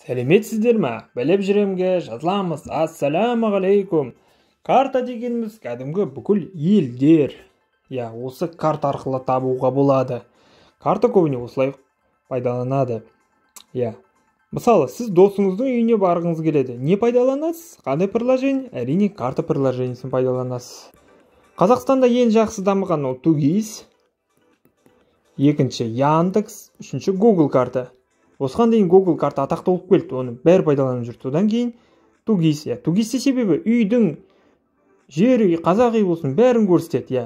Сәлеметсіздер ме? Біліп жүремге жазыламыз. Ассалямағалейкум. Карта дегеніміз кәдімгі бүкіл елдер. Осы карта арқылы табуға болады. Карта көбіне осылай пайдаланады. Мысалы, сіз досыңыздың үйіне барғыңыз келеді. Не пайдаланасыз? Қандай приложение? Әрине, карта приложениесін пайдаланасыз. Қазақстанда ең жақсы дамыған ол Тугис, екінші Яндекс, үшінші Google карта. Осыған дейін Google карта атақты болып келді, оны бәрі пайдаланып жүрді. Одан кейін Тугис. Тугисте себебі үйдің жері, қазақ үй болсын, бәрін көрсетеді.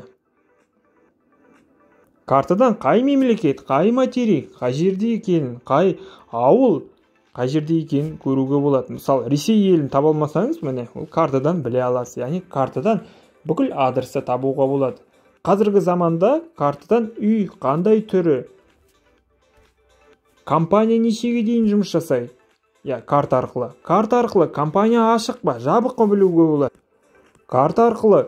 Картадан қай мемлекет, қай материк, қай жерде екенін, қай ауыл, қай жерде екенін көруге болады. Мысалы, Ресей елін таба алмасаңыз, міне, ол картадан біле аласыз. Яғни картадан бүкіл адресті табуға болады. Қазіргі заманда картадан үй қандай түрі, компания нешеге дейін жұмыс жасайды? Карта арқылы. Карта арқылы компания ашық па, жабық па білуге болады. Карта арқылы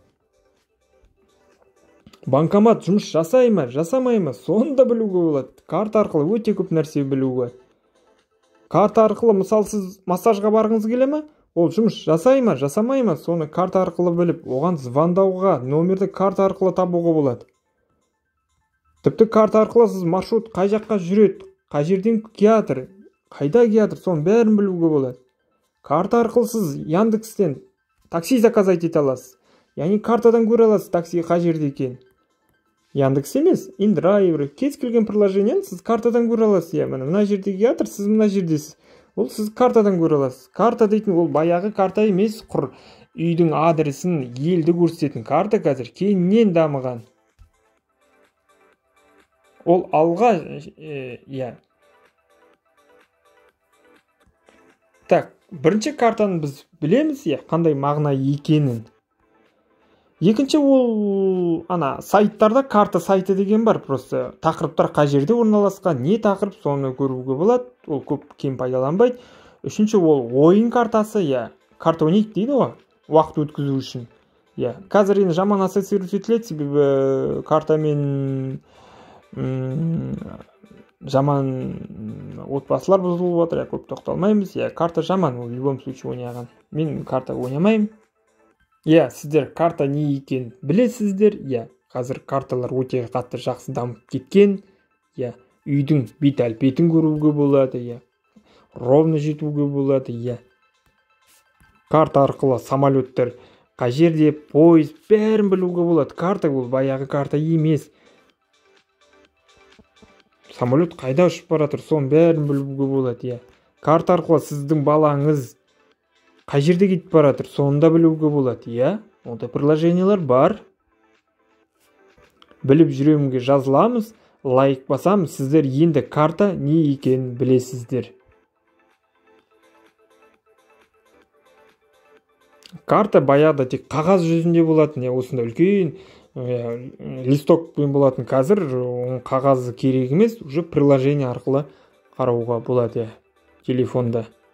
банкомат жұмыс жасай ма, жасамай ма, соны да білуге болады. Карта арқылы өте көп нәрсе білуге. Карта арқылы, мысалы, сіз массажға барғыңыз келе ме? Ол жұмыс жасай ма, жасамай ма, соны карта арқылы біліп, оған звондауға, номерді карта арқылы табуға болады. Тіпті карта арқылы сіз маршрут қай жаққа жүреді, қай жерден келатыр, қайда келатыр, соның бәрін білуге болады. Карта арқылы сіз Яндекстен такси заказать ете аласыз. Яғни картадан көре аласыз такси қай жерде екен. Яндекс емес, InDriver, кез келген приложениені сіз картадан көре аласыз. Мына жерде келатыр, сіз мына жердесіз. Ол сіз картадан көре аласыз. Карта дейтін ол баяғы карта емес, құр үйдің адресін, елді көрсететін карта қазір кеңінен дамыған. Ол алға, бірінші картаны біз білеміз, қандай мағына екенін. Екінші ол сайттарда карта сайты деген бар, просто тақырыптар қай жерде орналасқан, не тақырып, соны көруге болады. Ол көп кең пайдаланбайды. Үшінші ол ойын картасы, карта ойнайды дейді ғой, уақыт өткізу үшін. Қазір енді жаман ассоциировать етіледі, себебі картамен жаман отбасылар бұзылып отыр, көп тоқталмаймыз. Карта жаман, ол в любом случае ойнаған. Мен карта ойнамаймын. Сіздер карта не екен білесіздер. Қазір карталар өте қатты жақсы дамып кеткен. Үйдің бет әлпетін көруге болады, ровно жетуге болады. Карта арқылы самолеттер қай жерде, пойыз, бәрін білуге болады. Карта ол баяғы карта емес. Самолет қайда ұшып баратыр, соның бәрін білуге болады. Карта арқылы сіздің балаңыз қай жерде кетіп баратыр, соны да білуге болады. Ондай приложениялар бар. Біліп жүремге жазыламыз, лайк басамыз, сіздер енді карта не екенін білесіздер. Карта баяғыда тек қағаз жүзінде болатын, осында үлкен листокпен болатын. Қазір қағазы керек емес, уже приложение арқылы қарауға болады телефонда.